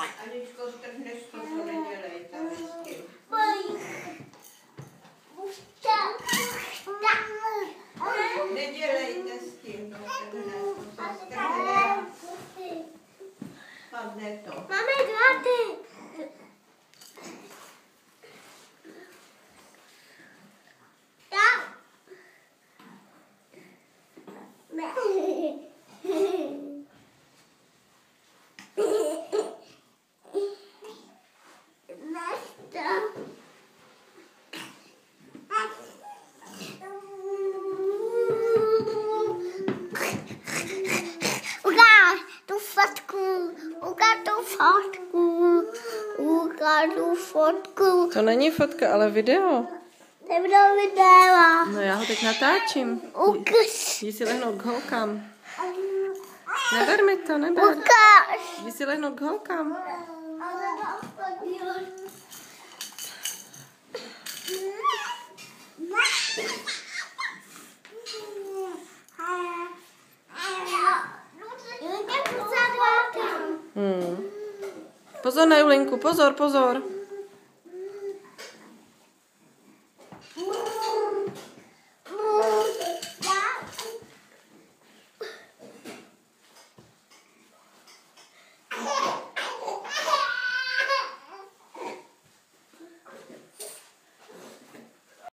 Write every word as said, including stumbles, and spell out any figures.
Aničko, strhneš to, to nedělej tady s tím. Nedělejte s tím, to strhne, to se strhne. Padne to. Máme dva ty. Ukáž tu fotku, ukáž tu fotku, ukáž tu fotku. To není fotka, ale video. Nebylo video. No já ho teď natáčím. Ukáž. Jdi si lehnout k holkám. Neber mi to, neber. Ukáž. Jdi si lehnout k holkám. Hmm. Pozor na Julinku, pozor, pozor.